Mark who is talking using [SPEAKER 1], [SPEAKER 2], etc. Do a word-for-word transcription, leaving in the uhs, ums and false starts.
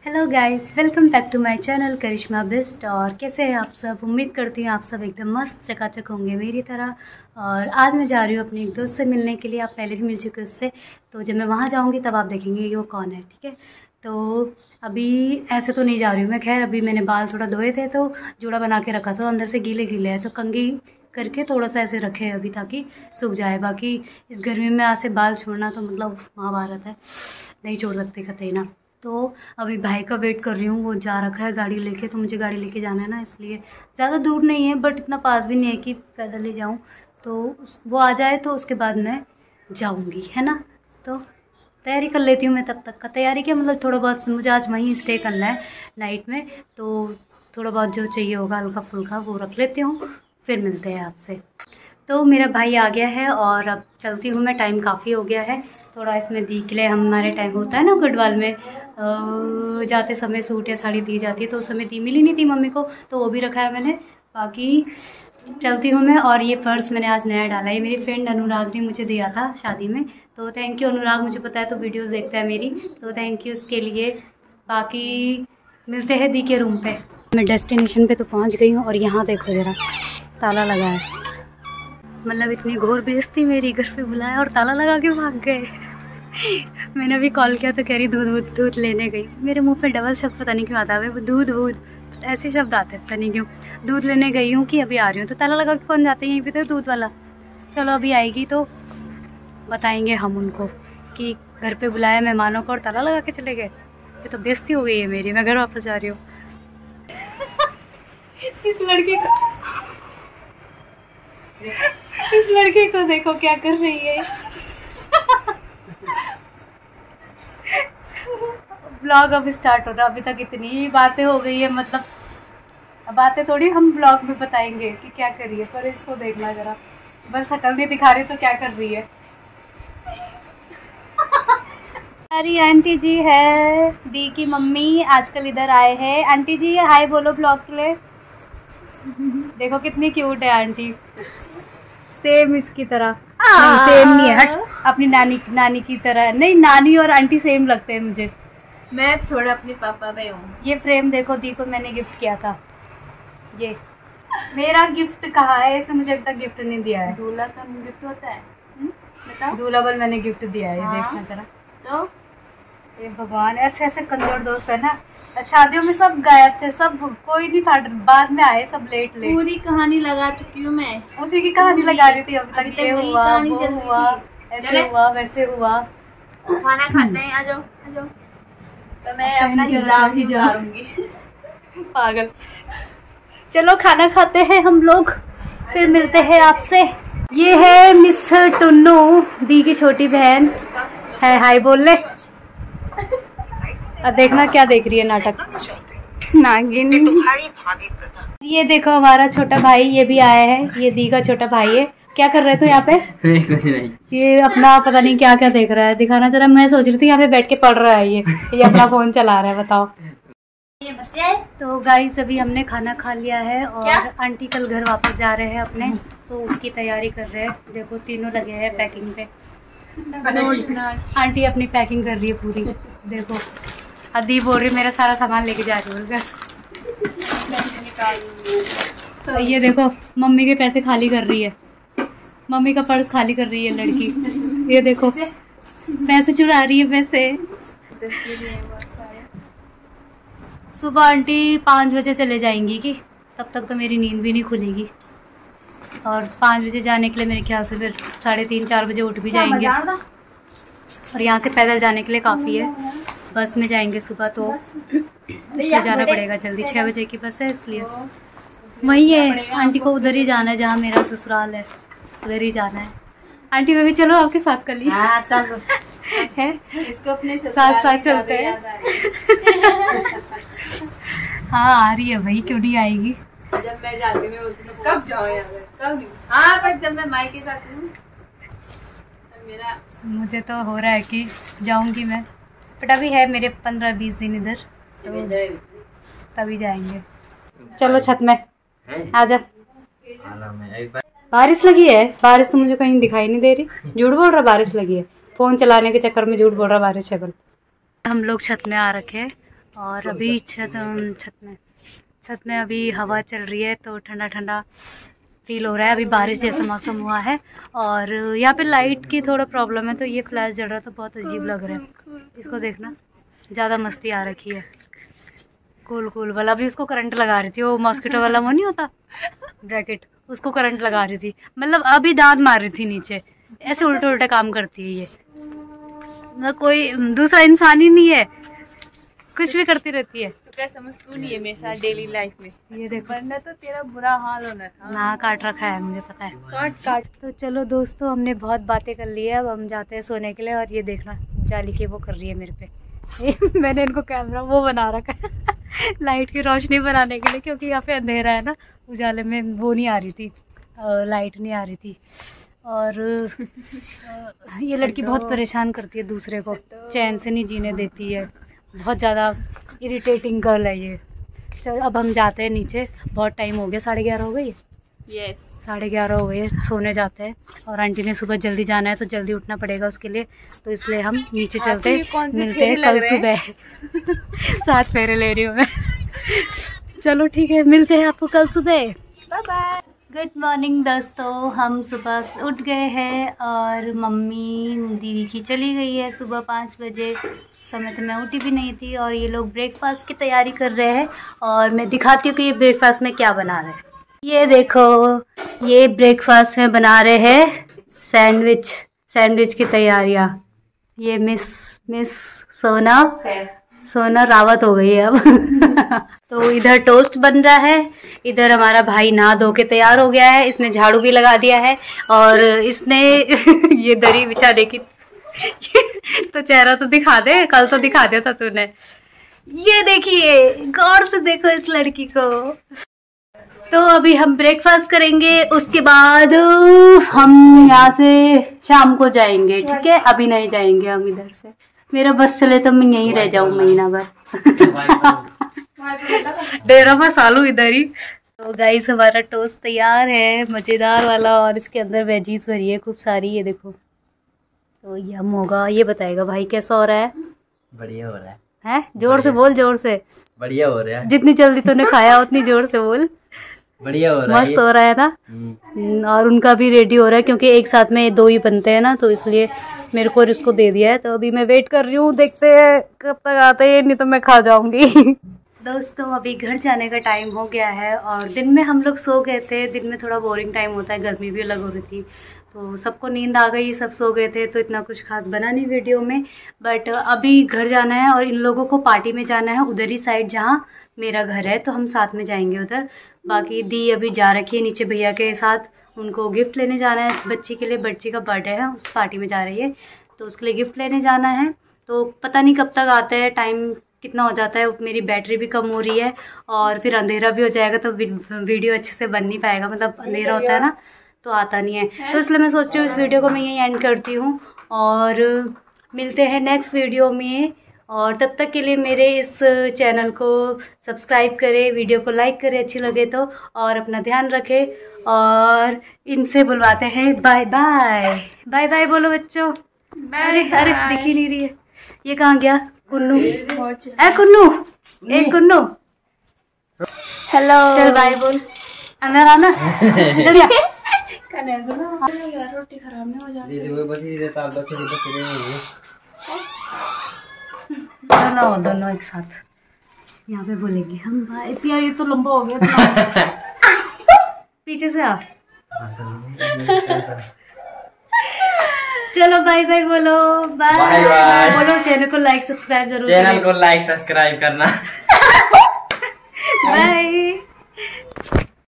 [SPEAKER 1] Hello guys, welcome back to my channel Karishma best. और कैसे हैं आप सब? उम्मीद करती हूँ आप सब एकदम मस्त चकाचक होंगे मेरी तरह। और आज मैं जा रही हूँ अपनी एक दोस्त से मिलने के लिए। आप पहले भी मिल चुके हो उससे, तो जब मैं वहाँ जाऊँगी तब आप देखेंगे कि वो कौन है, ठीक है। तो अभी ऐसे तो नहीं जा रही हूँ मैं। खैर अभी मैंने बाल थोड़ा धोए थे तो जूड़ा बना के रखा था, अंदर से गीले गीले है तो कंघी करके थोड़ा सा ऐसे रखे अभी ताकि सूख जाए। बाकी इस गर्मी में आज से बाल छोड़ना तो मतलब महाभारत है, नहीं छोड़ सकते कतई ना। तो अभी भाई का वेट कर रही हूँ, वो जा रखा है गाड़ी लेके, तो मुझे गाड़ी लेके जाना है ना, इसलिए ज़्यादा दूर नहीं है बट इतना पास भी नहीं है कि पैदल ही जाऊँ। तो उस वो आ जाए तो उसके बाद मैं जाऊँगी, है ना। तो तैयारी कर लेती हूँ मैं तब तक का। तैयारी क्या मतलब थोड़ा बहुत, मुझे आज वहीं स्टे करना है नाइट में, तो थोड़ा बहुत जो चाहिए होगा हल्का फुल्का वो रख लेती हूँ, फिर मिलते हैं आपसे। तो मेरा भाई आ गया है और अब चलती हूँ मैं। टाइम काफ़ी हो गया है, थोड़ा इसमें दी के लिए हमारे टाइम होता है ना गढ़वाल में, जाते समय सूट या साड़ी दी जाती है, तो उस समय दी मिली नहीं थी मम्मी को, तो वो भी रखा है मैंने। बाकी चलती हूँ मैं। और ये पर्स मैंने आज नया डाला है, मेरी फ्रेंड अनुराग ने मुझे दिया था शादी में, तो थैंक यू अनुराग। मुझे पता है तो वीडियोस देखता है मेरी, तो थैंक यू उसके लिए। बाकी मिलते हैं दी के रूम पे। मैं डेस्टिनेशन पे तो पहुँच गई हूँ और यहाँ देखो ज़रा ताला लगा है। मतलब इतनी घोर बेइज्जती मेरी, घर पे बुलाया और ताला लगा के भाग गए। मैंने अभी कॉल किया तो कह रही दूध दूध दूध लेने गई। मेरे मुंह पे डबल शब्द पता नहीं क्यों आता है, वो दूध दूध ऐसे शब्द आते हैं पता नहीं क्यों। दूध लेने गई हूँ कि अभी आ रही हूँ, तो ताला लगा के कौन जाते हैं, यहीं पे तो दूध वाला। चलो अभी आएगी तो बताएंगे हम उनको कि घर पे बुलाया मेहमानों को और ताला लगा के चले गए। ये तो बेइज्जती हो गई है मेरी, मैं घर वापस जा रही हूँ। इस लड़के को इस लड़के को देखो क्या कर रही है। ब्लॉग अब स्टार्ट हो रहा, अभी तक इतनी बातें हो गई है, मतलब अब बातें थोड़ी हम ब्लॉग में बताएंगे कि क्या कर रही है, पर इसको देखना जरा, बस शक्ल नहीं दिखा रही तो क्या कर रही है। अरे आंटी जी है, दी की मम्मी आजकल इधर आए हैं। आंटी जी हाय बोलो ब्लॉग के लिए। देखो कितनी क्यूट है आंटी, सेम इसकी तरह। नहीं सेम नहीं है, हट, अपनी नानी नानी की तरह। नहीं नानी और आंटी सेम लगते हैं मुझे।
[SPEAKER 2] मैं थोड़ा अपने पापा पे हूँ।
[SPEAKER 1] ये फ्रेम देखो, दी को मैंने गिफ्ट किया था। ये मेरा गिफ्ट कहाँ है, इसने मुझे अभी तक गिफ्ट नहीं दिया है।
[SPEAKER 2] दूल्हा का गिफ्ट होता है, बताओ।
[SPEAKER 1] दूल्हा बल मैंने गिफ्ट दिया है,
[SPEAKER 2] हाँ।
[SPEAKER 1] देखना जरा।
[SPEAKER 2] तो
[SPEAKER 1] ये भगवान, ऐसे ऐसे कंजर दोस्त है ना। शादियों में सब गायब थे, सब कोई नहीं था, बाद में आए सब लेट लेट।
[SPEAKER 2] पूरी कहानी लगा चुकी हूँ मैं,
[SPEAKER 1] उसी की कहानी लगा रही थी अभी तक। ये हुआ वो
[SPEAKER 2] चल
[SPEAKER 1] हुआ, ऐसे हुआ वैसे हुआ।
[SPEAKER 2] खाना खाते हैं, आ जाओ आ जाओ। तो मैं अपना हिजाब ही उतारूंगी।
[SPEAKER 1] पागल। चलो खाना खाते हैं हम लोग, फिर मिलते हैं आपसे। ये है मिस टुन्नू, दी की छोटी बहन है। हाय बोल ले। अब देखना क्या देख रही है नाटक, नागिन। ये देखो हमारा छोटा भाई, ये भी आया है, ये दी का छोटा भाई है। क्या कर रहे थे यहाँ पे?
[SPEAKER 3] कुछ नहीं।
[SPEAKER 1] ये अपना पता नहीं क्या क्या देख रहा है, दिखाना जरा। मैं सोच रही थी यहाँ पे बैठ के पढ़ रहा है, ये ये अपना फोन चला रहा है, बताओ। तो गाइस अभी हमने खाना खा लिया है और क्या? आंटी कल घर वापस जा रहे हैं अपने, तो उसकी तैयारी कर रहे हैं। देखो तीनों लगे हैं पैकिंग पे। आंटी अपनी पैकिंग कर रही है पूरी, देखो। अदी बोल रही मेरा सारा सामान लेके जा रही है। तो ये देखो मम्मी के पैसे खाली कर रही है, मम्मी का पर्स खाली कर रही है लड़की। ये देखो पैसे चुरा रही है पैसे। सुबह आंटी पाँच बजे चले जाएंगी कि तब तक तो मेरी नींद भी नहीं खुलेगी, और पाँच बजे जाने के लिए मेरे ख्याल से फिर साढ़े तीन चार बजे उठ भी जाएंगे। और यहाँ से पैदल जाने के लिए काफ़ी है, बस में जाएंगे सुबह तो इसलिए जाना पड़ेगा जल्दी। छः बजे की बस है इसलिए वही है। आंटी को उधर ही जाना है जहाँ मेरा ससुराल है, उधर ही जाना है। आंटी मैं भी चलो आपके साथ कल ही।
[SPEAKER 2] हाँ, चलो।
[SPEAKER 1] है
[SPEAKER 2] इसको अपने
[SPEAKER 1] साथ साथ चलते हैं। हाँ आ रही है भाई, क्यों नहीं आएगी।
[SPEAKER 2] जब मैं जाती मैं बोलती हूँ कब जाओ यहाँ पे, कब नहीं। हाँ पर जब मैं माई के साथ हूँ मेरा,
[SPEAKER 1] मुझे तो हो रहा है कि जाऊंगी मैं, बट अभी है मेरे पंद्रह बीस दिन इधर, तो तभी जाएंगे। चलो छत में आजा। बारिश लगी है? बारिश तो मुझे कहीं दिखाई नहीं दे रही। झूठ बोल रहा बारिश लगी है, फोन चलाने के चक्कर में झूठ बोल रहा बारिश है। हम लोग छत में आ रखे हैं और अभी छत छत में छत में अभी हवा चल रही है तो ठंडा ठंडा फील हो रहा है। अभी बारिश जैसा मौसम हुआ है और यहाँ पे लाइट की थोड़ा प्रॉब्लम है तो ये फ्लैश जल रहा है तो बहुत अजीब लग रहा है। इसको देखना, ज़्यादा मस्ती आ रखी है। कूल कूल वाला अभी उसको करंट लगा रही थी, वो मॉस्किटो वाला वो नहीं होता ब्रैकेट, उसको करंट लगा रही थी। मतलब अभी दांत मार रही थी नीचे। ऐसे उल्टे उल्टे काम करती है ये, मतलब कोई दूसरा इंसान ही नहीं है, कुछ भी करती रहती है।
[SPEAKER 2] क्या समझ तू नहीं है मेरे साथ डेली लाइफ में।
[SPEAKER 1] ये देखो,
[SPEAKER 2] वरना तो तेरा बुरा हाल होना था।
[SPEAKER 1] ना काट रखा है मुझे पता है,
[SPEAKER 2] काट काट।
[SPEAKER 1] तो चलो दोस्तों, हमने बहुत बातें कर ली है, अब हम जाते हैं सोने के लिए। और ये देखना जाली की वो कर रही है मेरे पे मैंने इनको कैमरा वो बना रखा है लाइट की रोशनी बनाने के लिए, क्योंकि यहाँ पे अंधेरा है ना, उजाले में वो नहीं आ रही थी, लाइट नहीं आ रही थी। और ये लड़की बहुत परेशान करती है दूसरे को, चैन से नहीं जीने देती है, बहुत ज़्यादा इरिटेटिंग गर्ल है ये। चलो अब हम जाते हैं नीचे, बहुत टाइम हो गया, साढ़े ग्यारह हो गई।
[SPEAKER 2] यस,
[SPEAKER 1] साढ़े ग्यारह हो गए, सोने जाते हैं। और आंटी ने सुबह जल्दी जाना है तो जल्दी उठना पड़ेगा उसके लिए, तो इसलिए हम नीचे चलते हैं, मिलते हैं कल सुबह सात फेरे ले रही हूँ मैं चलो ठीक है, मिलते हैं आपको कल सुबह,
[SPEAKER 2] बाय बाय।
[SPEAKER 1] गुड मॉर्निंग दोस्तों, हम सुबह उठ गए हैं और मम्मी दीदी की चली गई है सुबह पाँच बजे। समय तो मैं उठी भी नहीं थी और ये लोग ब्रेकफास्ट की तैयारी कर रहे हैं और मैं दिखाती हूँ कि ये ब्रेकफास्ट में क्या बना रहे हैं। ये देखो, ये ब्रेकफास्ट में बना रहे हैं सैंडविच, सैंडविच की तैयारियाँ। ये मिस मिस सोना सोना रावत हो गई है अब तो इधर टोस्ट बन रहा है, इधर हमारा भाई नहा धो के तैयार हो गया है, इसने झाड़ू भी लगा दिया है और इसने ये दरी बिछाने की तो चेहरा तो दिखा दे, कल तो दिखा दिया था तूने। ये देखिए, गौर से देखो इस लड़की को। तो अभी हम ब्रेकफास्ट करेंगे, उसके बाद हम यहाँ से शाम को जाएंगे, ठीक है? अभी नहीं जाएंगे हम इधर से, मेरा बस चले तो मैं यहीं रह जाऊँ महीना भर डेरा मसालू इधर ही। तो गाइस हमारा टोस्ट तैयार है, मज़ेदार वाला, और इसके अंदर वेजीज भरी है खूब सारी, ये देखो। तो यम होगा, ये बताएगा भाई कैसा हो रहा है।
[SPEAKER 3] बढ़िया हो रहा है,
[SPEAKER 1] हैं? जोर से बोल, जोर से।
[SPEAKER 3] बढ़िया हो रहा है,
[SPEAKER 1] जितनी जल्दी तूने खाया उतनी जोर से बोल।
[SPEAKER 3] बढ़िया हो रहा है,
[SPEAKER 1] मस्त हो रहा है ना। और उनका भी रेडी हो रहा है क्योंकि एक साथ में दो ही बनते हैं ना, तो इसलिए मेरे को इसको दे दिया है। तो अभी मैं वेट कर रही हूँ, देखते हैं कब तक आते हैं, नहीं तो मैं खा जाऊंगी दोस्तों अभी घर जाने का टाइम हो गया है और दिन में हम लोग सो गए थे। दिन में थोड़ा बोरिंग टाइम होता है, गर्मी भी अलग हो रही थी तो सबको नींद आ गई, सब सो गए थे, तो इतना कुछ खास बना नहीं वीडियो में। बट अभी घर जाना है और इन लोगों को पार्टी में जाना है उधर ही साइड जहाँ मेरा घर है, तो हम साथ में जाएंगे उधर। बाकी दी अभी जा रखी है नीचे भैया के साथ, उनको गिफ्ट लेने जाना है बच्ची के लिए, बच्ची का बर्थडे है, उस पार्टी में जा रही है तो उसके लिए गिफ्ट लेने जाना है। तो पता नहीं कब तक आते हैं, टाइम कितना हो जाता है, मेरी बैटरी भी कम हो रही है और फिर अंधेरा भी हो जाएगा तो वीडियो अच्छे से बन नहीं पाएगा, मतलब अंधेरा होता है ना तो आता नहीं है। तो इसलिए मैं सोच रही हूँ इस वीडियो को मैं यहीं एंड करती हूँ और मिलते हैं नेक्स्ट वीडियो में। और तब तक के लिए मेरे इस चैनल को सब्सक्राइब करें, वीडियो को लाइक करें अच्छी लगे तो, और अपना ध्यान रखें। और इनसे बुलवाते हैं बाय बाय। बाय बाय बोलो बच्चों। अरे अरे दिख ही नहीं रही है, ये कहाँ गया कुन्नू? ए कुन्नू, ए कुन्नू,
[SPEAKER 2] हेलो,
[SPEAKER 1] चल बाय बोल, अंदर आना जल्दी आ।
[SPEAKER 2] यार रोटी खराब नहीं हो जाती।
[SPEAKER 1] दोनों दोनों एक साथ यहाँ पे बोलेंगे हम बाय। यार ये तो लंबा हो गया पीछे से आ। चलो बाय बाय बोलो, बाय बाय बोलो। चैनल को लाइक सब्सक्राइब जरूर,
[SPEAKER 3] चैनल को लाइक सब्सक्राइब करना।
[SPEAKER 1] बाय।